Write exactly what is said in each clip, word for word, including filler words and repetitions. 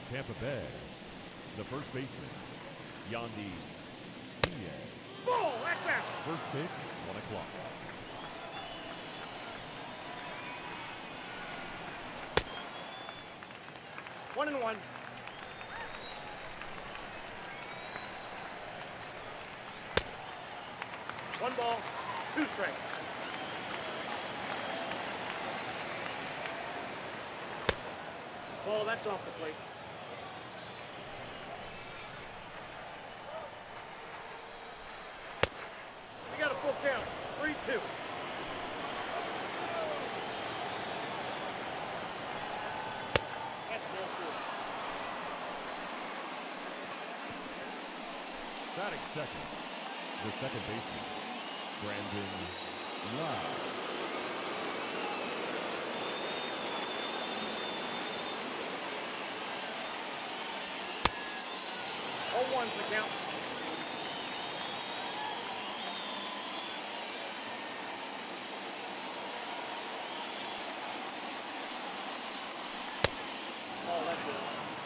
Tampa Bay, the first baseman, Yandy Diaz. Ball, that's out. First pitch, one o'clock. One and one. One ball, two strikes. Ball, that's off the plate. We got a full count. Three, two. That's ball four. Batting second, the second baseman, Brandon Lowe. oh one's the count. Oh, that's it.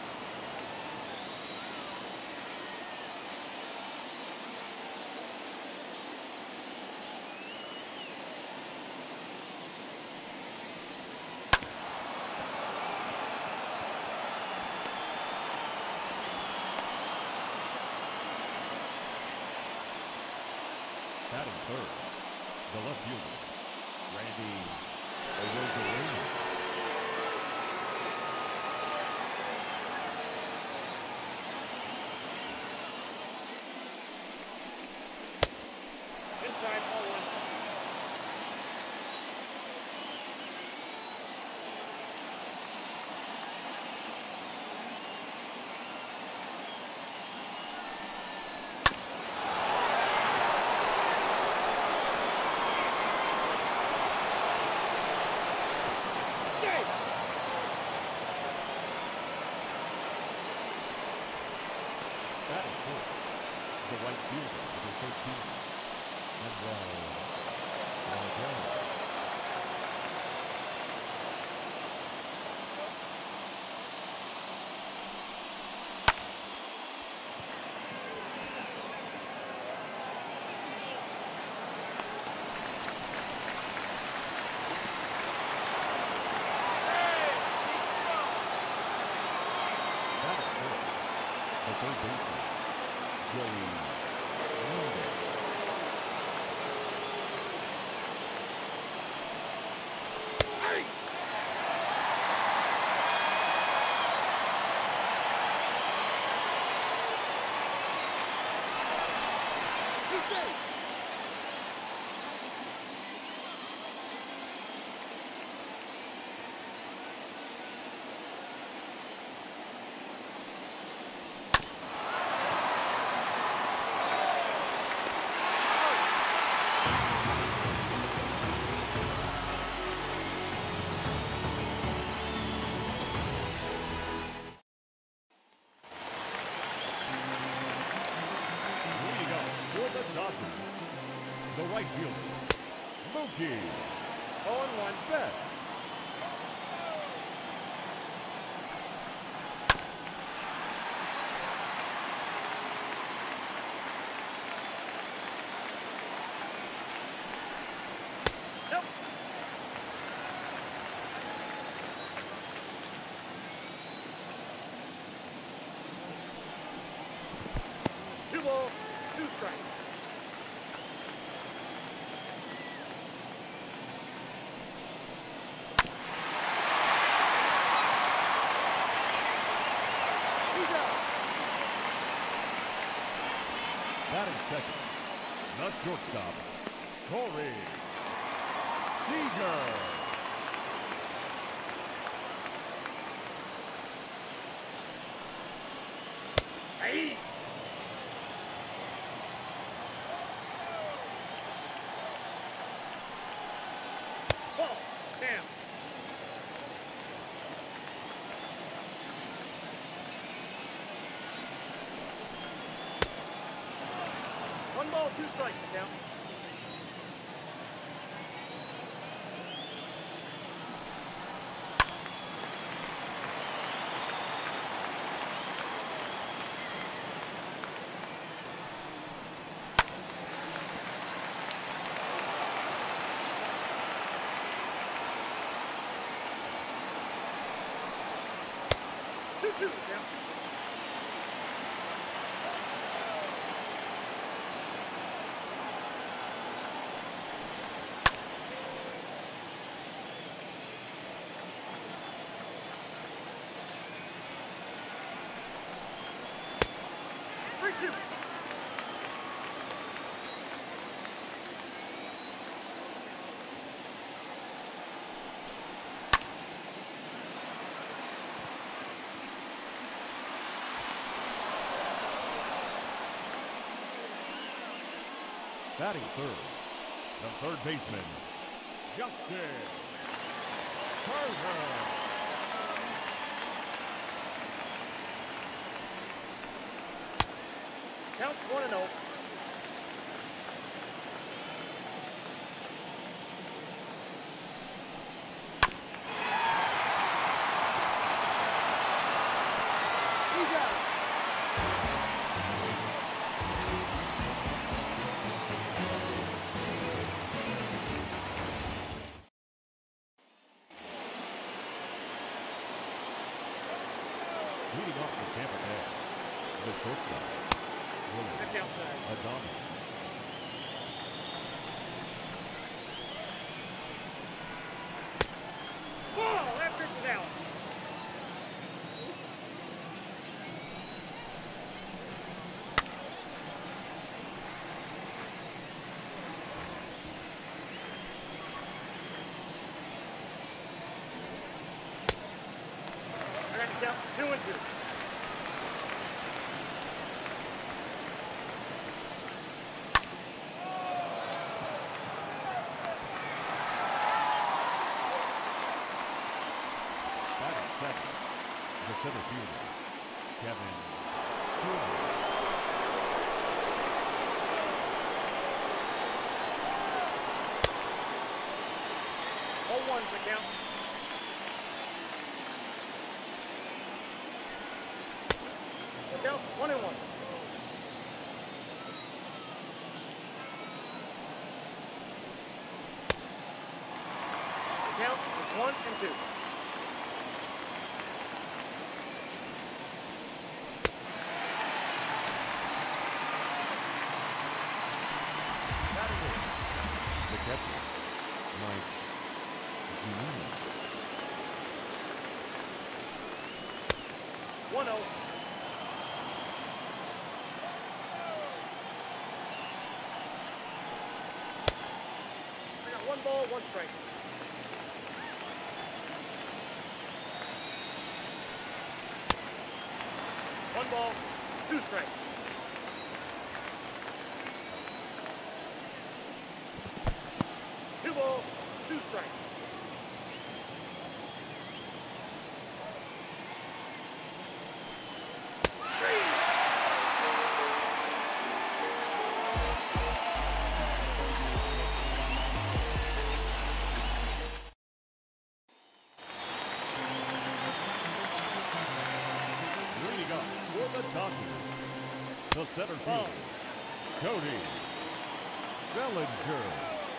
Batting third, the left fielder, Randy Arozarena. Inside, ball one. Batting fourth, the right fielder, number thirteen, Manuel Rodriguez. Batting fifth, the third baseman, Joey Mendez. Hey! Two strikes. Leading up for the Dodgers, the right fielder, Mookie Oh and one. Betts. Nope. Two balls, two strikes. He's out. Batting second, the shortstop, Corey Seager. Hey! Ball. Damn. One ball, two strikes. Down. two two, count. three two. Batting third, the third baseman, Justin Turner. Count one and oh. He got it. Leading off for Tampa Bay, the shortstop, That's outside. Adama. Ball! That pitch is out. I got to count two and two. Batting seventh, the center fielder, Kevin Turner. oh one's the count. Look out, one and one. The count is one and two. Batting eighth, the catcher, Mike Giannini. one oh. I got one ball, one strike. One ball, two strikes. Two balls, two strikes. Leading up for the Dodgers, the center Ball. fielder, Cody Bellinger.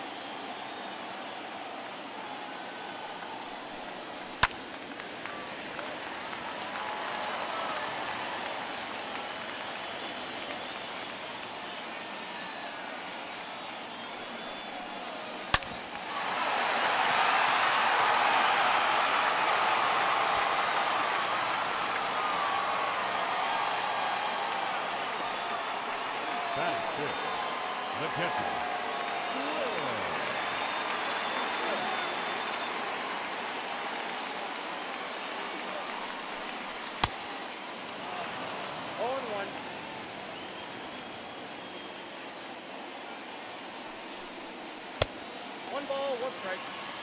Batting sixth, the catcher, oh and one. One ball, one strike.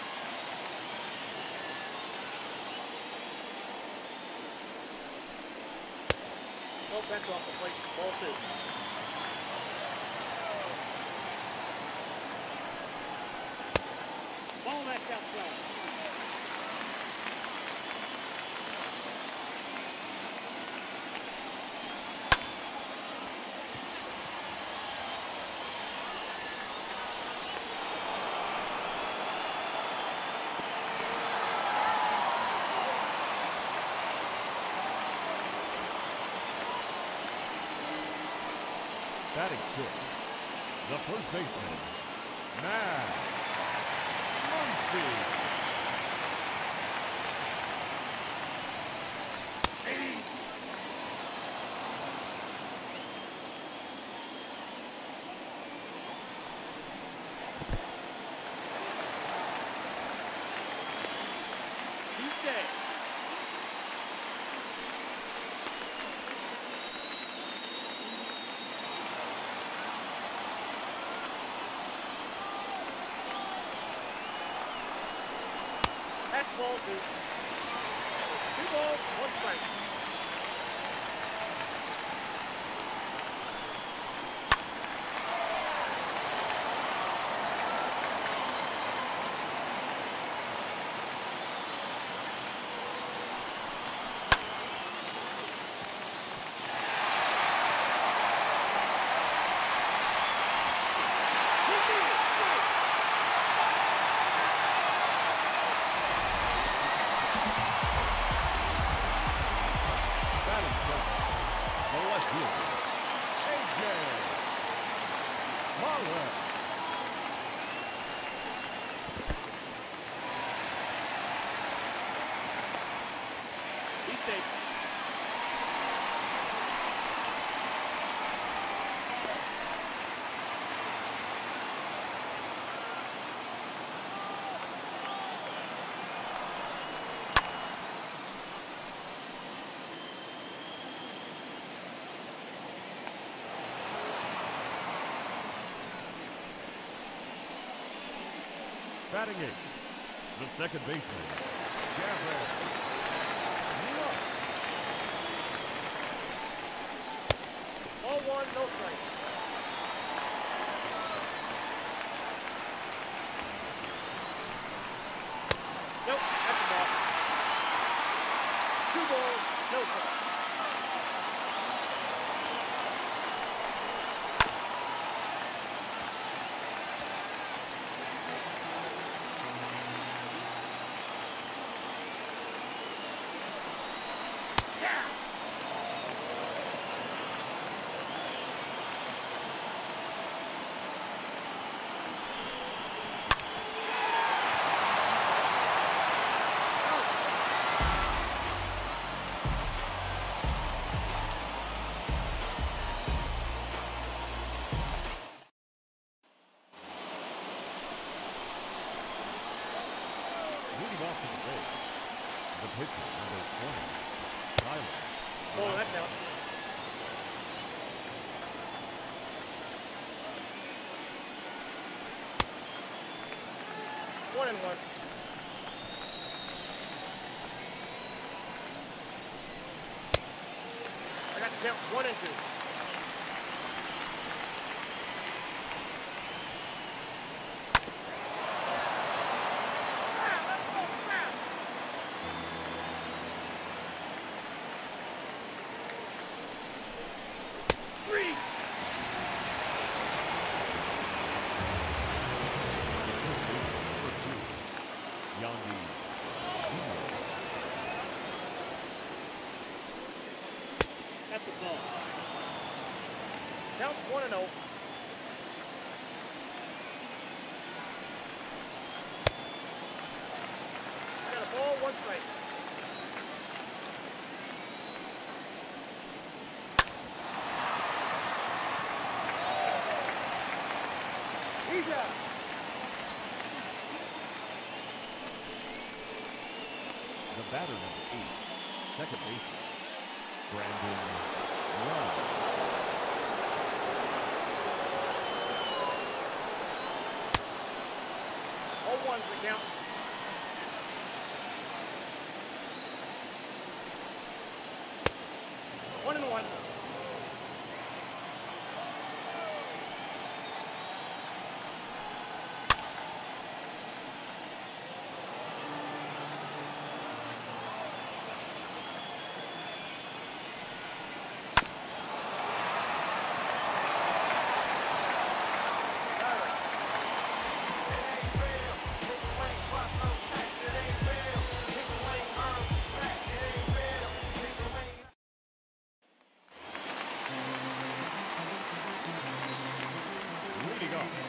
No pencil off the plate. Ball two. Ball that's outside. Batting sixth, the first baseman, Matt Muncy. That's ball two. Two balls, one strike. Batting eighth, the second baseman, Gavin. Ball one, no strike. Nope, that's a ball. Two balls, no strike. Leading off to the base, the pitcher, number twenty, Tyler. Oh, that counts. One and one. I got to count one and two. That's a ball. Count one and oh. I got a ball, one strike. He's out. The batter, number eight, second baseman, Brandon Young. All ones the count. One and one.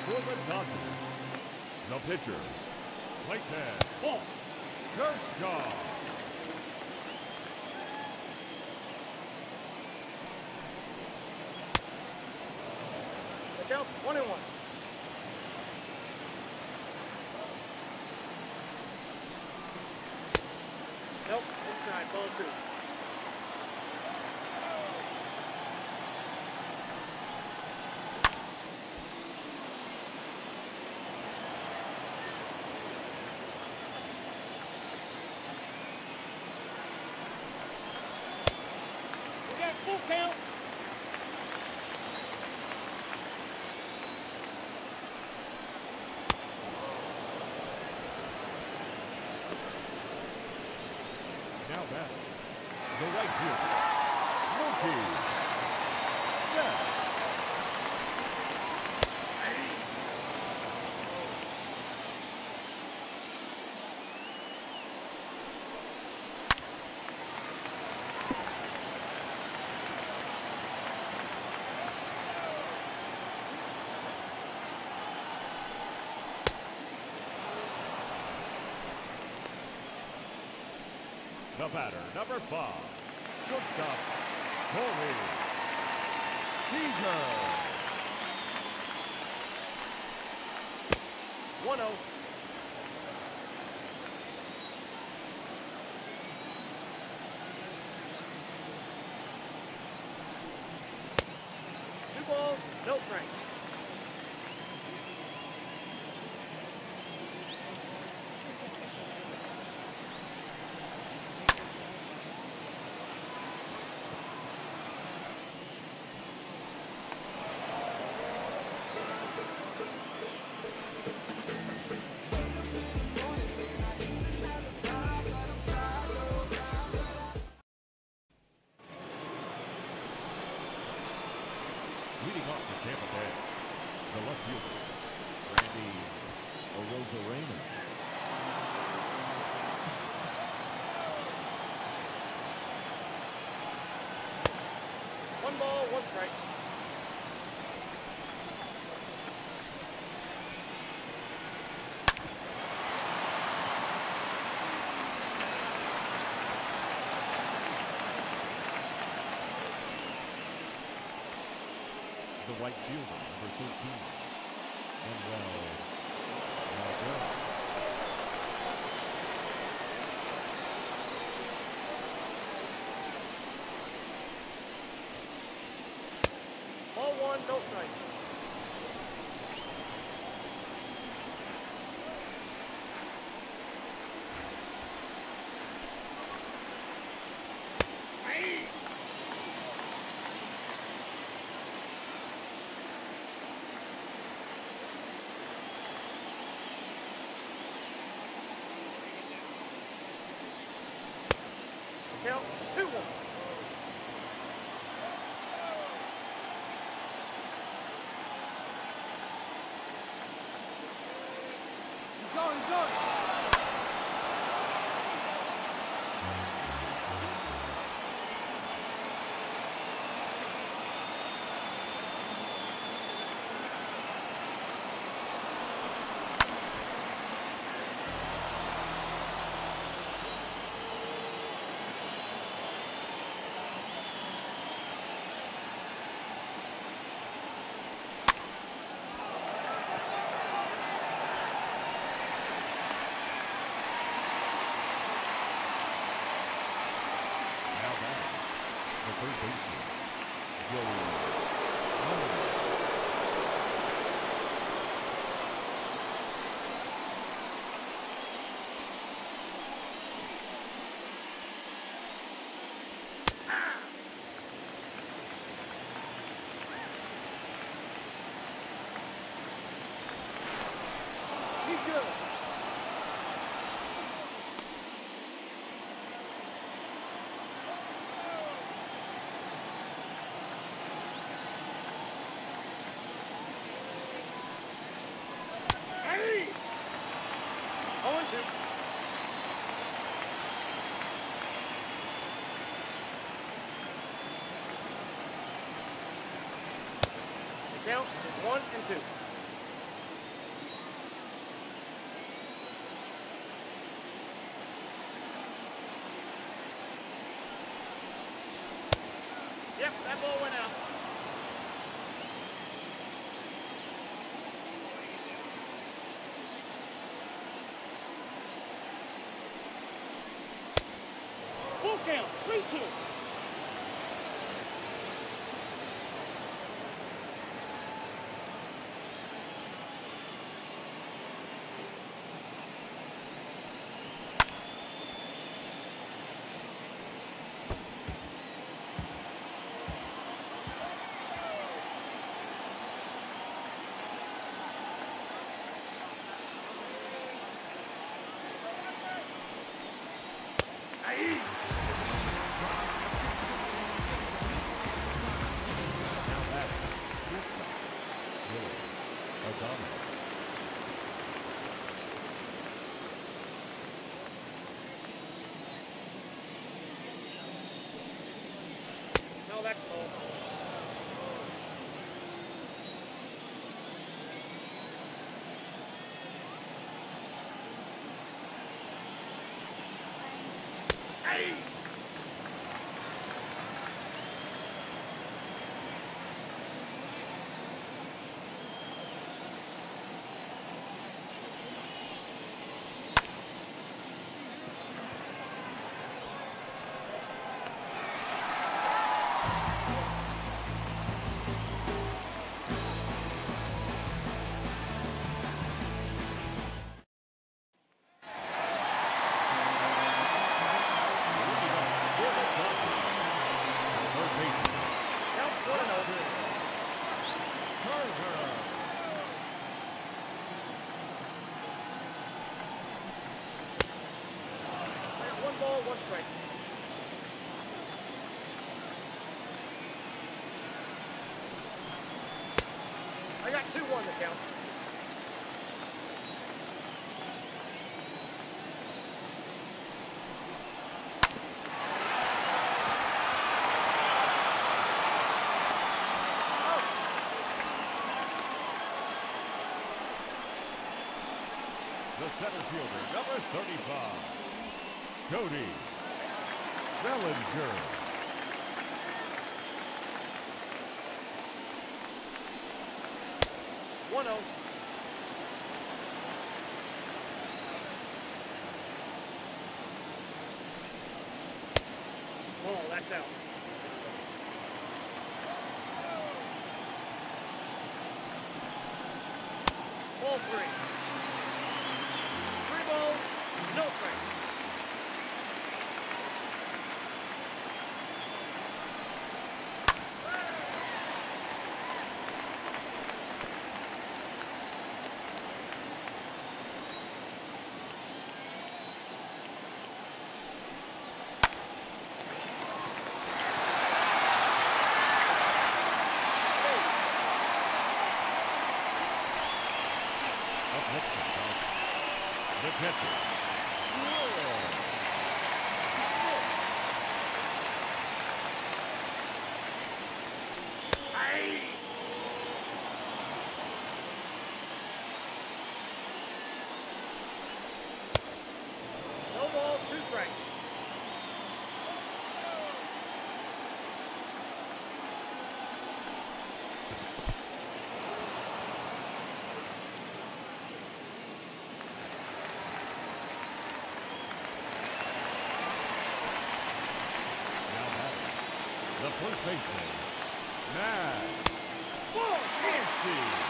For the Dodgers, the pitcher, Clayton Ball. Kershaw. The count one and one. Nope, inside, ball two. We got full count. Now back, the right fielder, Mookie. Set. The batter, number five, shortstop, Corey Seager. one oh. Two balls, no strikes. Leading off for Tampa Bay, the left fielder, Randy Arozarena. One ball, one strike. The right fielder, number thirteen, Manuel Margot. Ball one, no strikes. Count two one. He's going, he's going. Third baseman, Joey Allen. He's good. oh and two. The count is one and two. That ball went out. Full count, three two. No, that's all. Hey! One ball, one strike. I got two one to count. The center fielder, number thirty-five, Cody Bellinger. one oh. Ball, that's out. Ball three. Three balls, no strikes. The catcher. Hey! No ball, two strikes. The first baseman, Matt Nancy.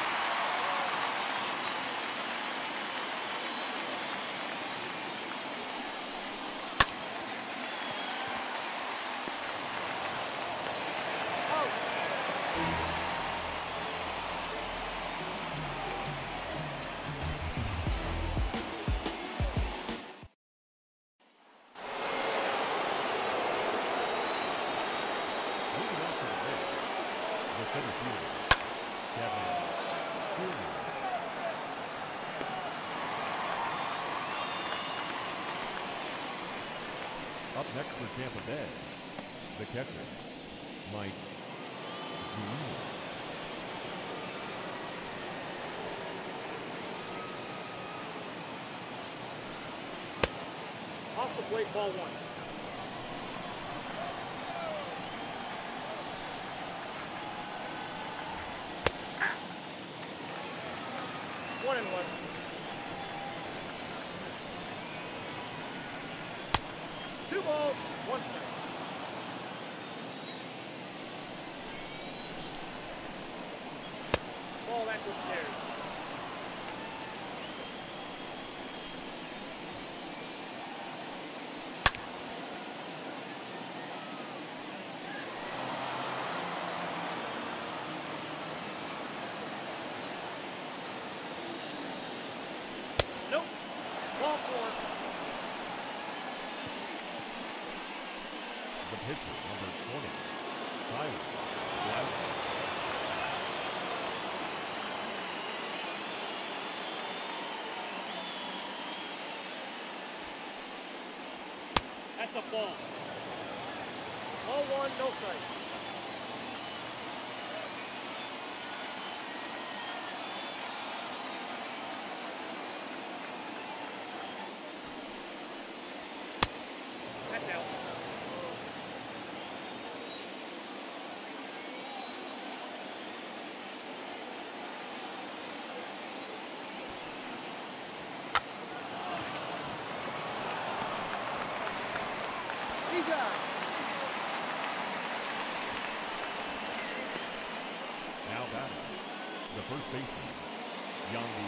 Center fielder, Kevin Fielding. Up next for Tampa Bay, the catcher, Mike Zuniga. Off the plate, ball one. and one. Two balls, one strike. Ball back upstairs. Nope. Ball four. The pitcher, number twenty, Tyler Gladwin. That's a ball. Ball one, no strike. That's out. He's out. Now batting, the first baseman, Yandy.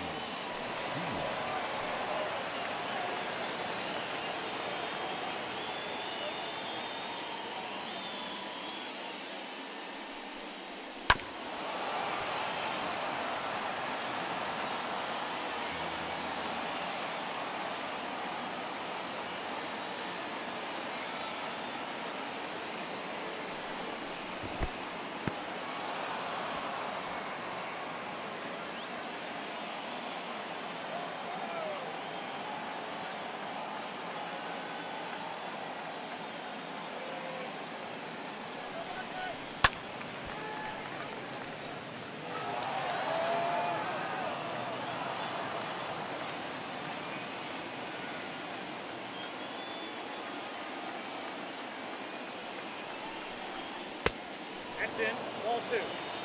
That's in. Ball two.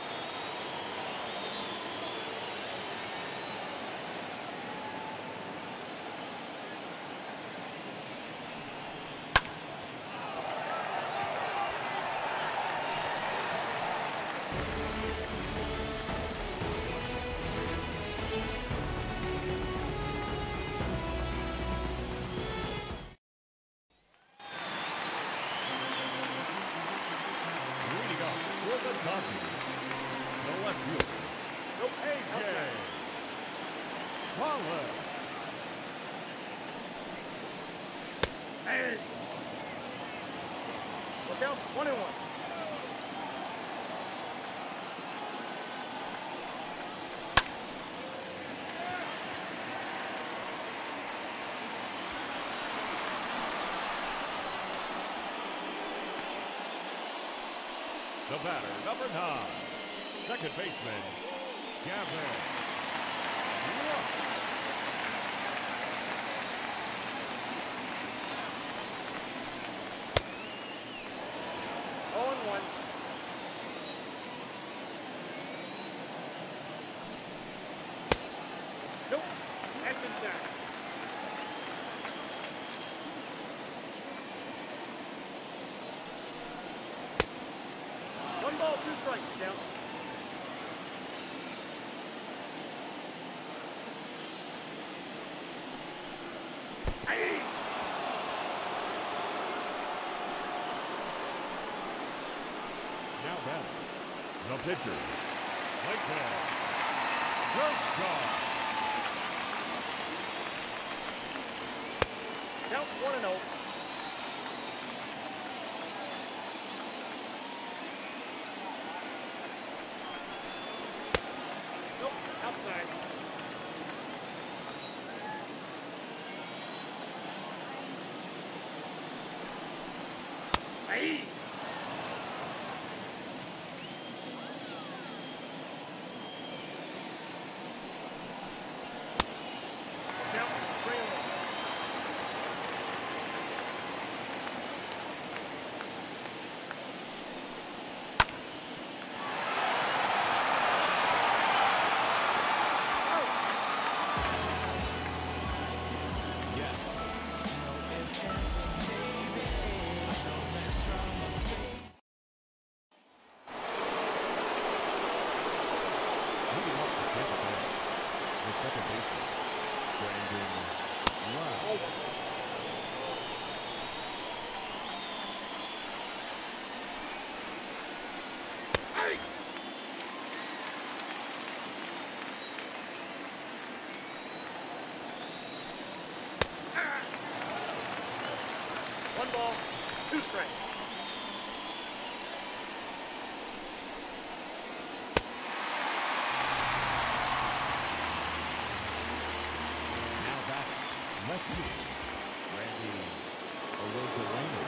Leading up for the Dodgers, the left fielder, Nope. Hey, Jay outside. Wallace. Hey. Look out. One and one. The batter, number nine, second baseman, Gavin. Oh and one. Nope. That's inside. One ball, two strikes, down. Hey! Now batting, the pitcher, Clayton Kershaw. Count one and oh. Nope, outside. Hey! Count three and one. ball, two strikes. Now back, left field, Randy Arozarena.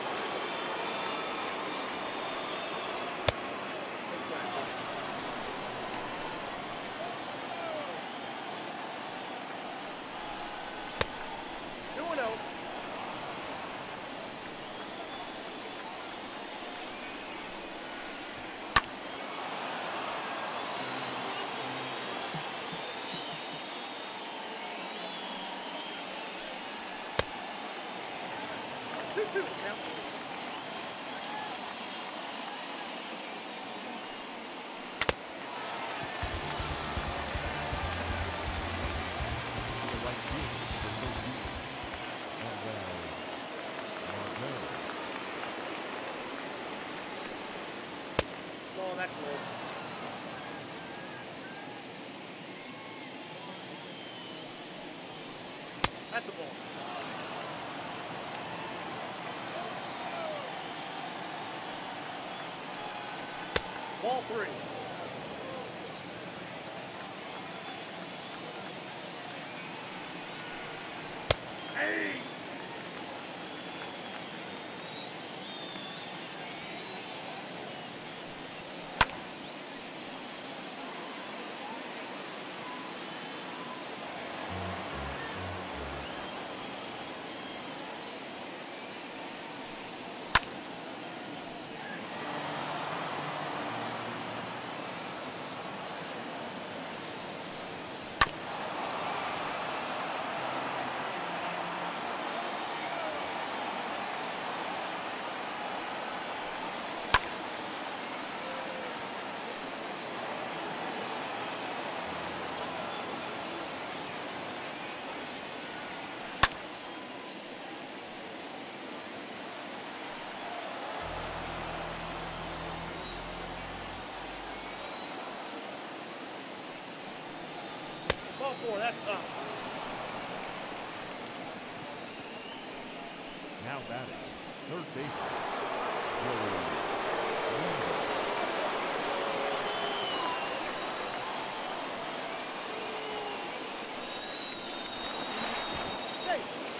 two and oh. two two now. The right field for Sophie. And well, Margot. Oh, that's low. That's a ball. Ball three. Hey! Ball four, that's up. Now batting, third baseman, Joey Wendell. Hey!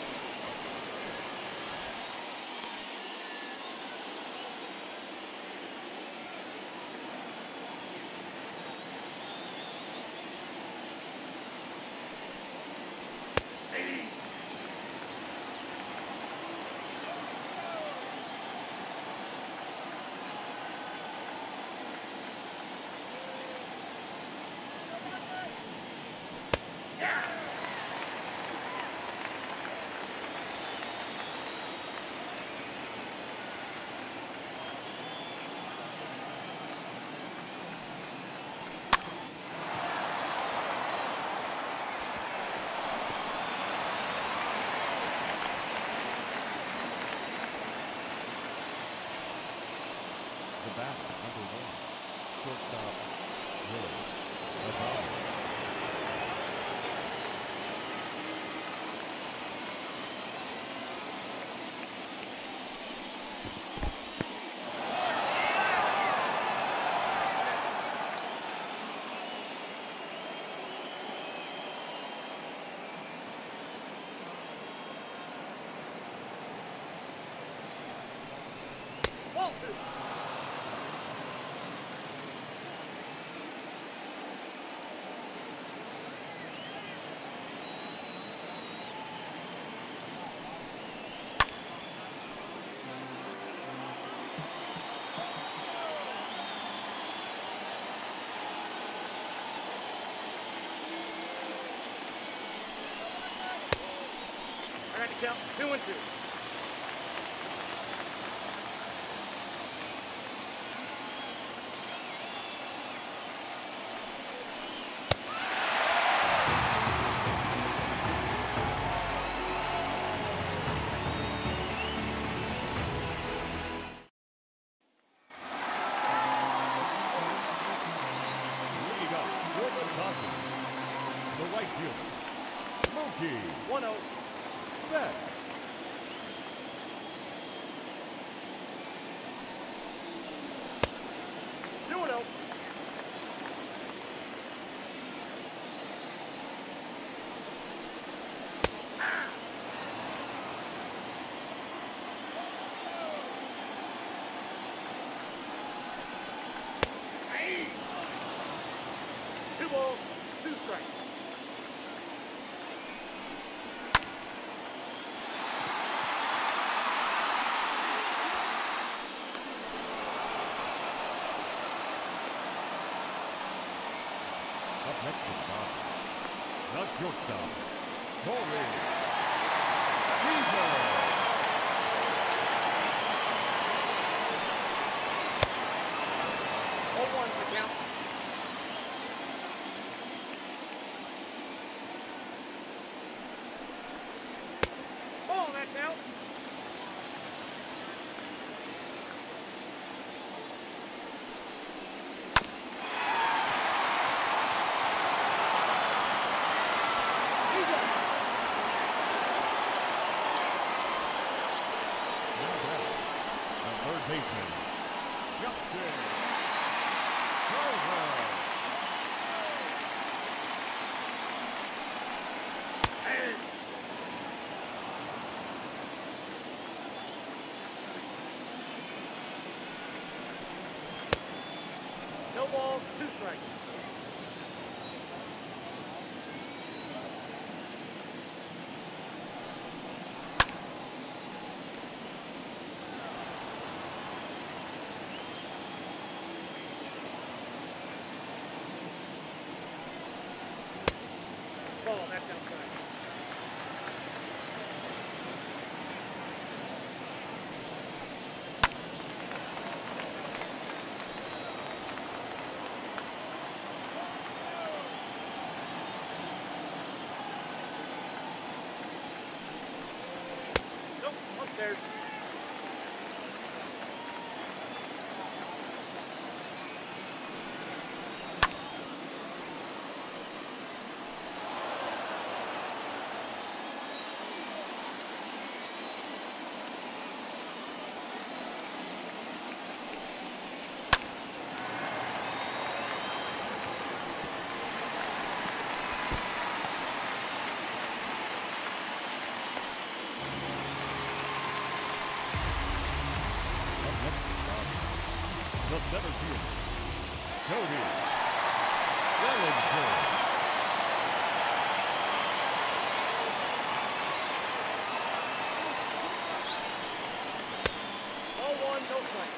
The batter, number one, shortstop, Willie Adamo. Ball two. I got to count two and two. Leading up for the Dodgers, the right fielder, Mookie one oh. Betts. balls, two strikes. Up next to the top, the shortstop, Corey. oh one for count. Ball, that's out. Third baseman, Justin Rover. Hey. No balls, two strikes. Ball, that's outside. Nope, upstairs. The center fielder, Cody Bellinger. Ball one, no strikes.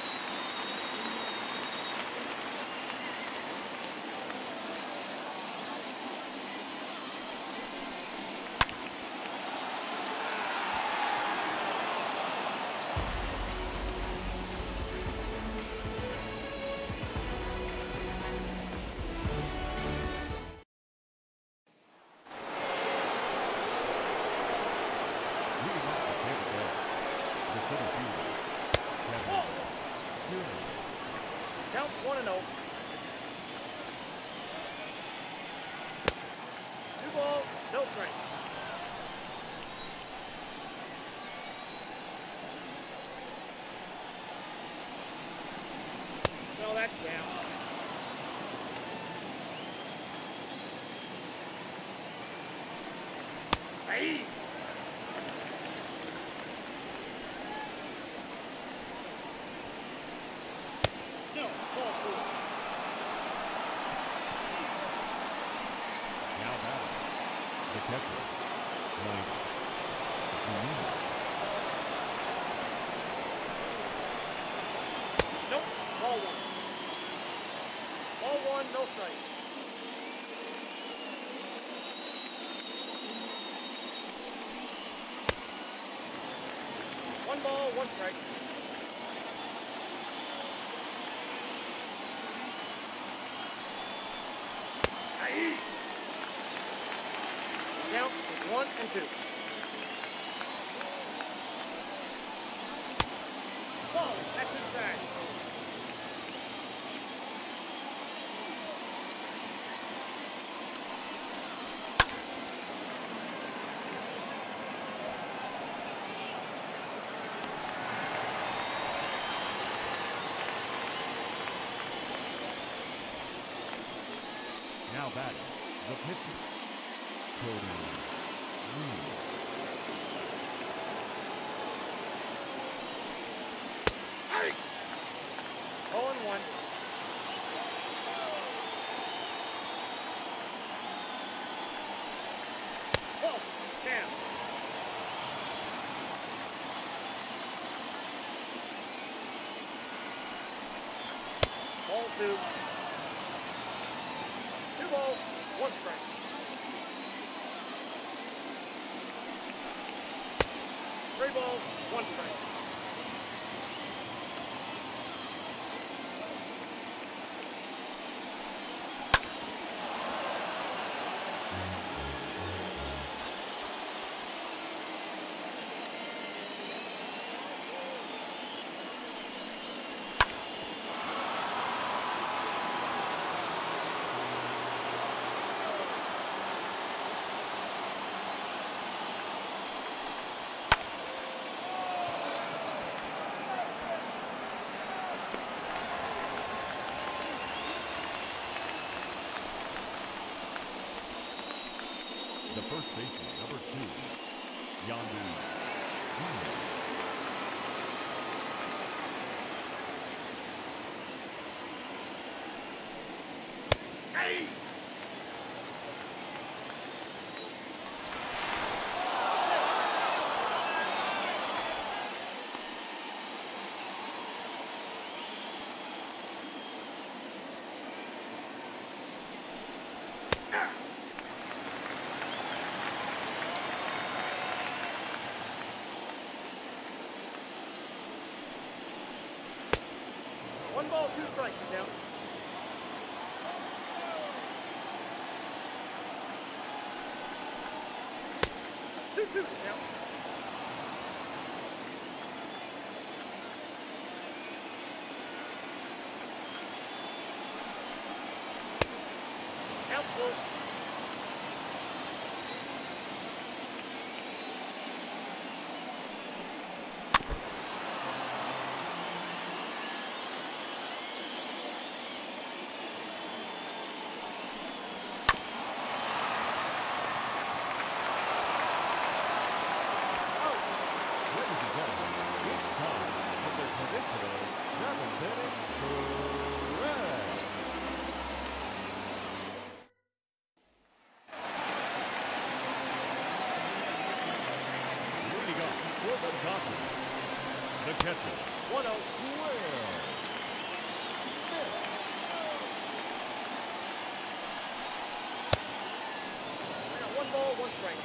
Leading off the Tampa Bay, the center fielder, Kevin Gillen. Count one and oh. Two balls, no strikes. No, that's down. Hey! No, ball four. Now batting, the catcher, Mike Zunino. Nope, ball one. Ball one, no strikes. One ball, one strike. Aye. Count is one and two. Ball, that's inside. Now batting, the pitcher, Cody Bellinger. Aye. oh and one. ball, two. Two balls, one strike. Three balls, one strike. The first baseman, number two, Yandu. Hey! One ball, two strikes, you down. Two, two, you down. Outfield. Ladies and gentlemen, it's time for the traditional seventh inning stretch. Leading off for the Dodgers, the catcher, one oh. Will. I got one ball, one strike.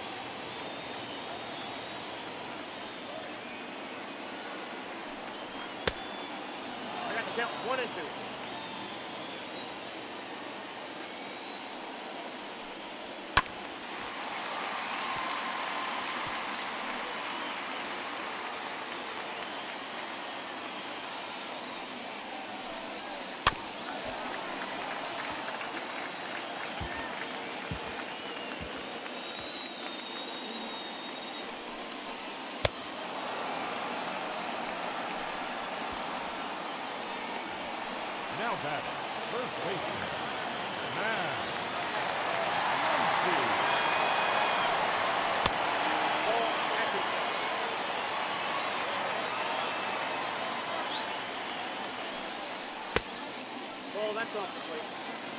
I got the count one and two. Now batting, first baseman, Matt. Ball, active. Ball, that's off the plate.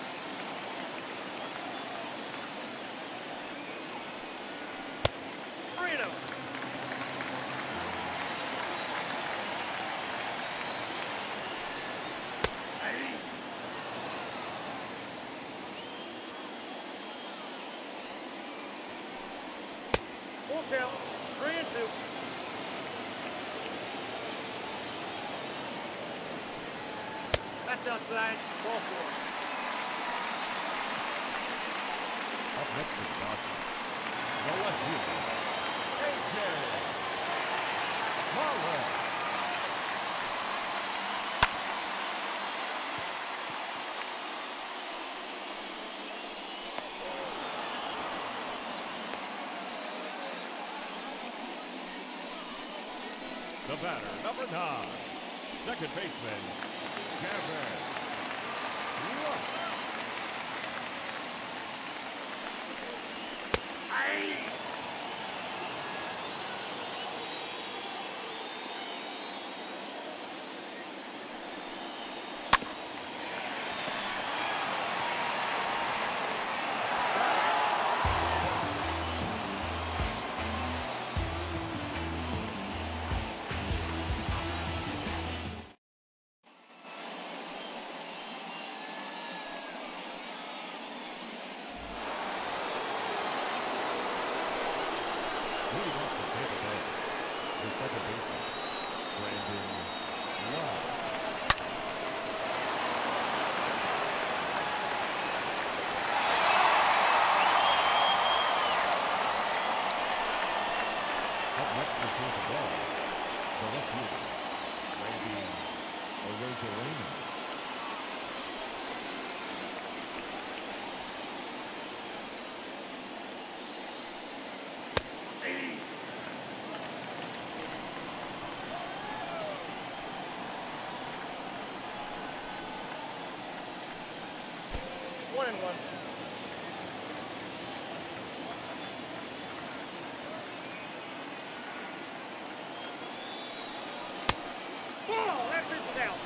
three and oh. Full count, three and two. That's outside, ball four. Up next is Dodgers, the left fielder, A J Marlin. The batter, number nine, second baseman, Gavin Rush. ball, the left fielder, Randy Arozarena. One and one. Ball! That pitch is out.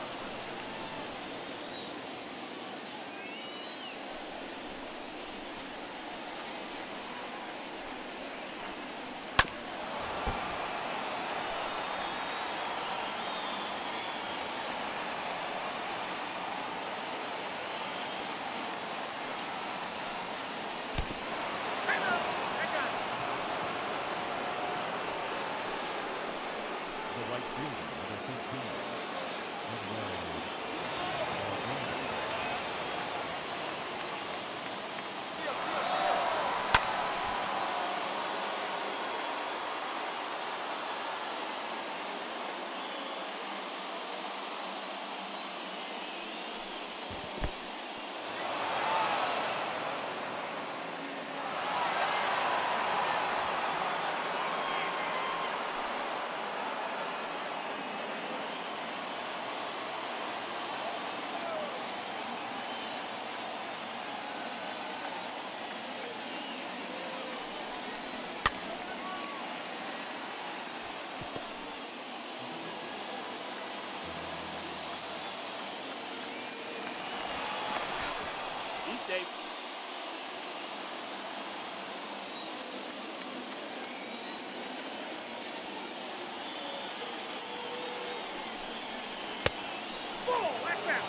The right fielder, number fifteen, Manuel Martinez. He's safe. Ball! That's out.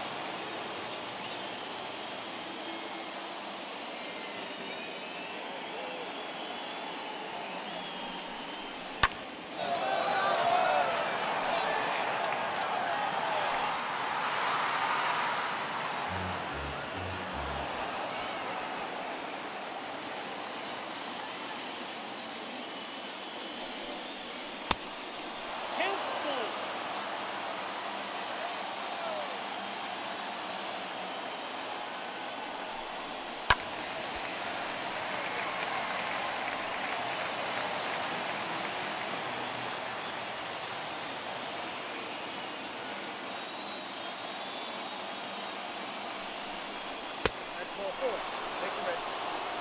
That's ball four. Take the red.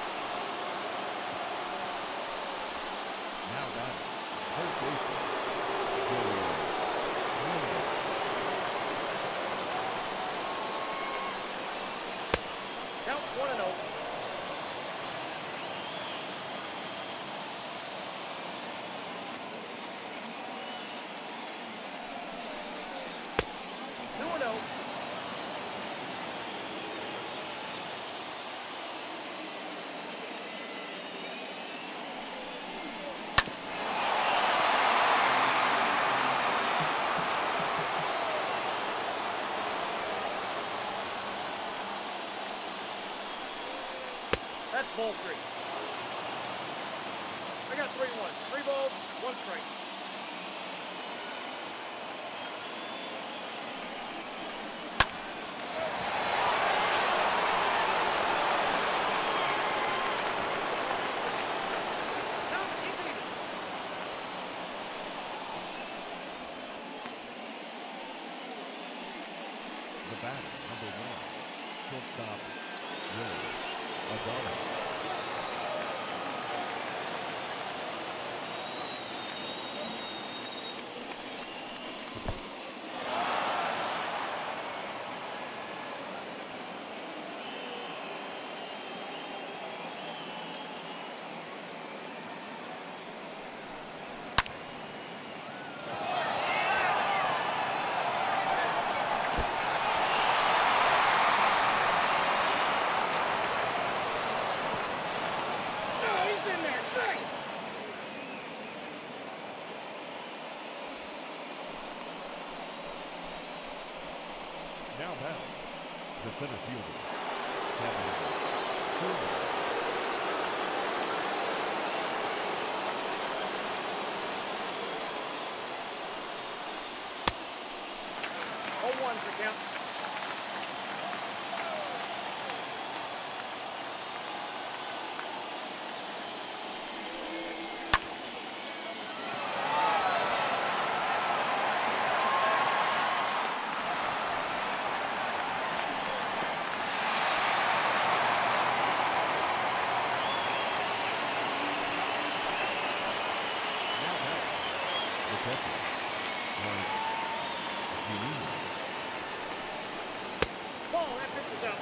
Now batting, third baseman, Joey Wiener. Count one and oh. Two and oh. That's ball three. I got three one. Three balls, one strike. Count is even. The batter, number one, shortstop, Will Adamo. Now batting, the center fielder, Kevin Turner. one for count. Ball, that pitch is out.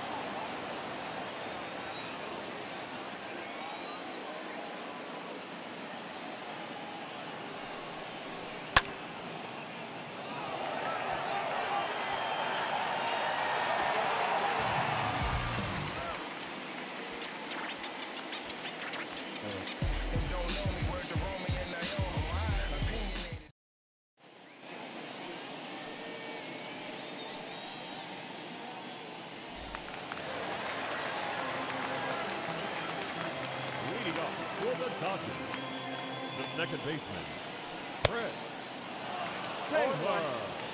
Leading off for the Dodgers, the second baseman, Fred Taylor.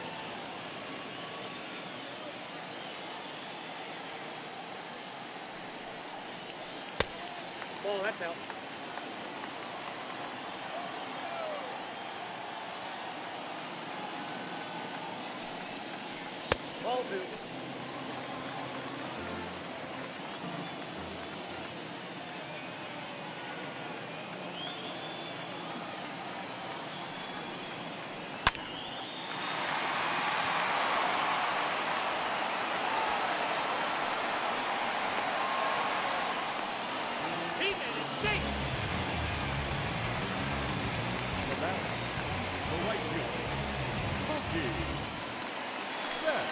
Ball, that's out. Ball two. He made a mistake. The batter, the right fielder, Mookie Betts.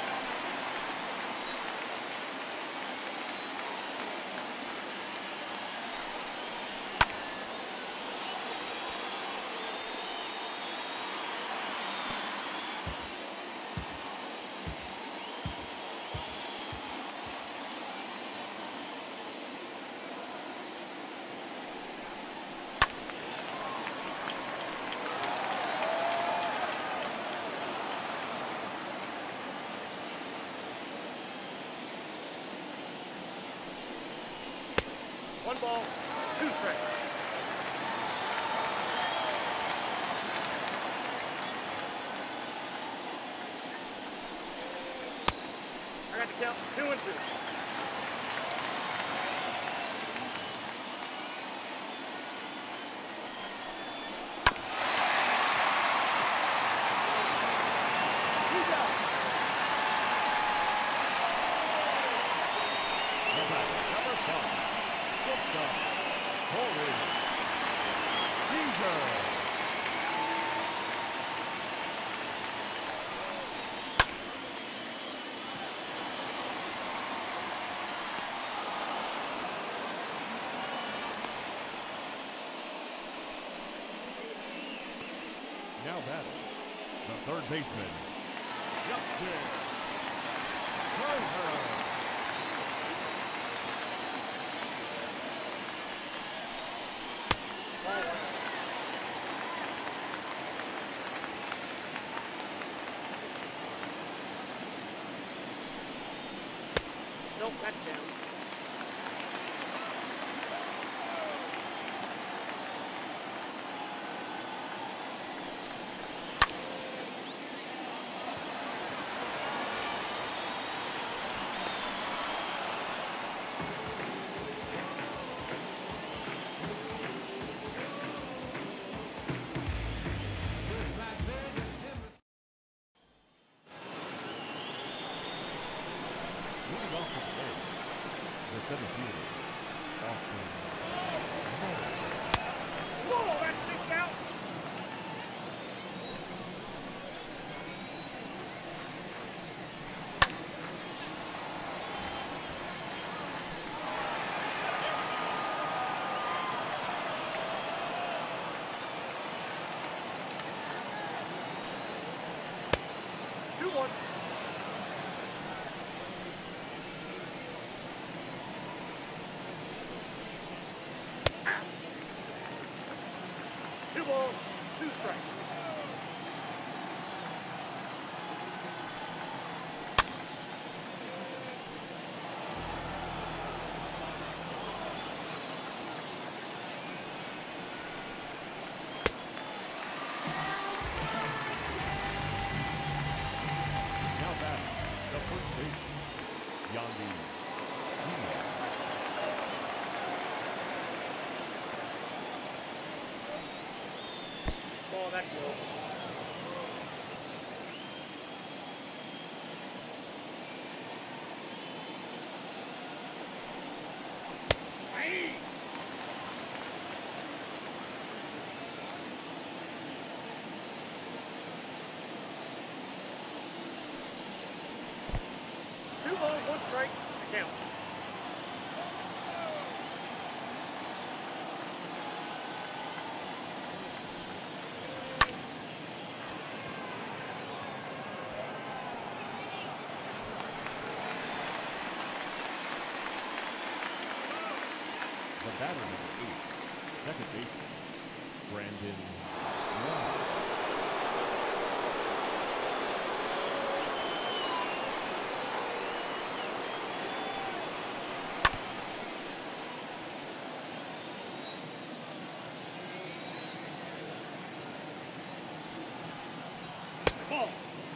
One ball, two strikes. I got to count two and two. He's out. The batter, number five, shortstop, Corey Seager. Now batting, the third baseman, Justin Turner. Ball one. Nope, that's down. Moving off to the base, the center fielder, Austin Moore. Whoa, that's kicked out. Two one. Two balls, base, Yandy. Ball, that's low. Hey! Two balls, one strike, to count. The batter number eight, second baseman, Brandon Young. Ball.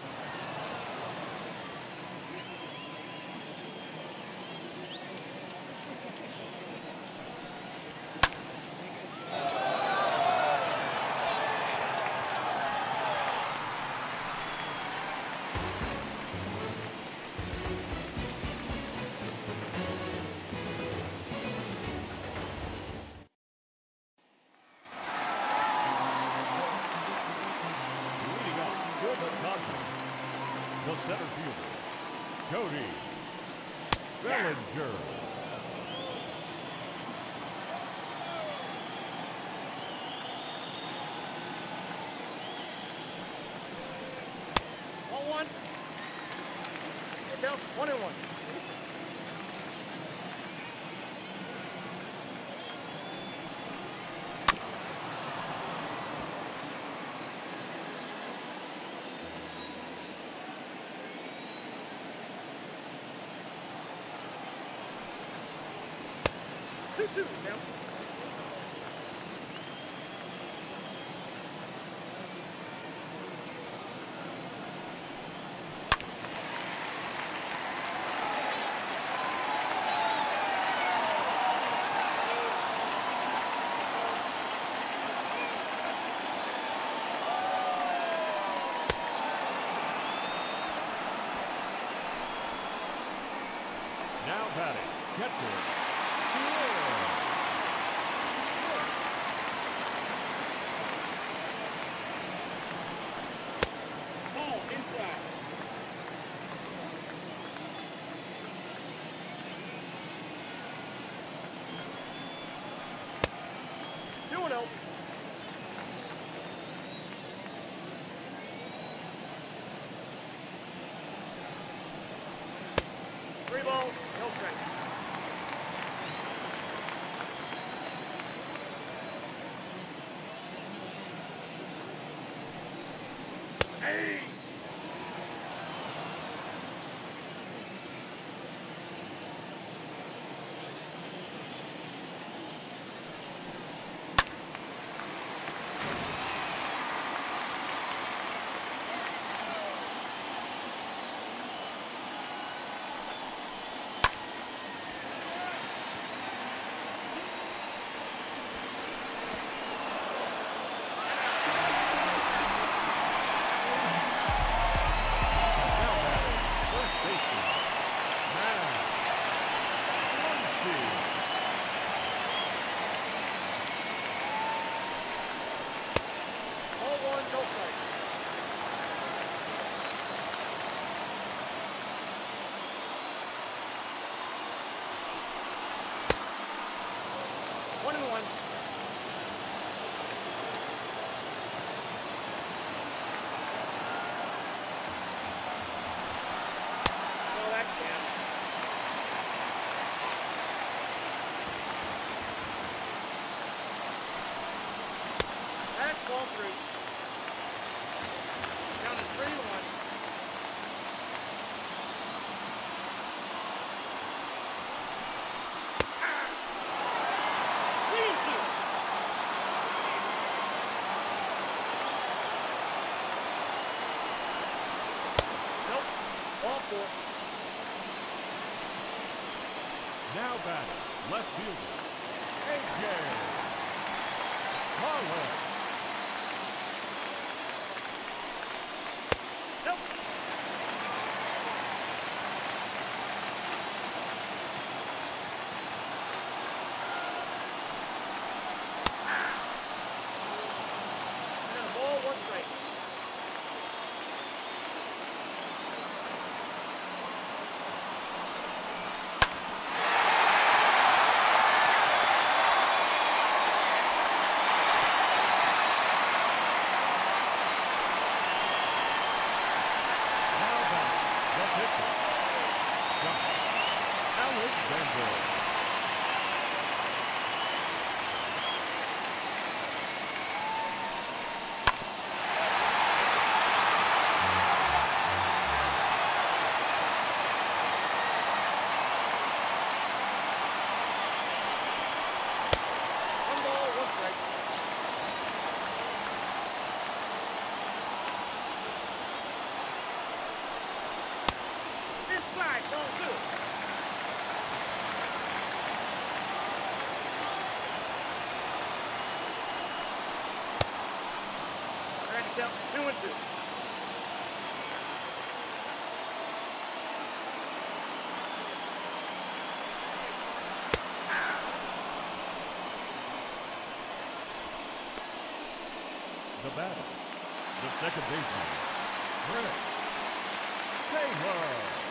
Leading off for the contest, the center fielder, Cody Bellinger. Ball one. Get down, one and one. Two, two, now. Now batting, catcher, Pierre. Ball inside. Two and oh. Three balls, no strikes. Hey! One and one. Oh, that's down. That's ball through. Down to three to one. Ball four. Now batting, left fielder, A J Holland. Nope. And a ball, one strike. Two and two. The batter, the second baseman, Rick Taylor.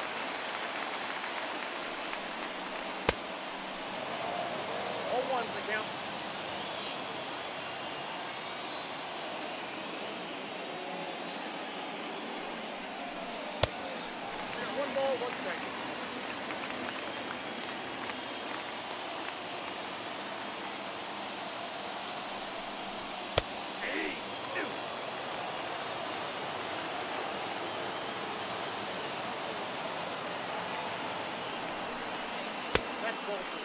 oh one the count. One ball, one strike. Hey, two. That's ball two.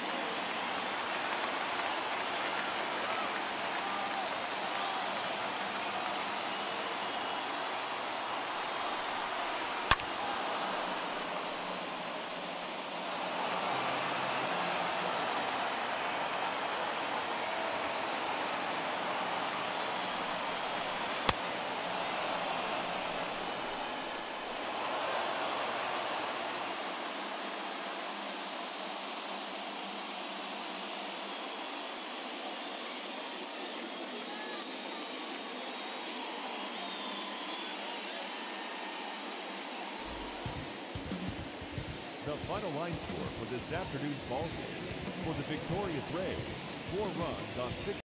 The final line score for this afternoon's ball game for the victorious Rays, four runs on six.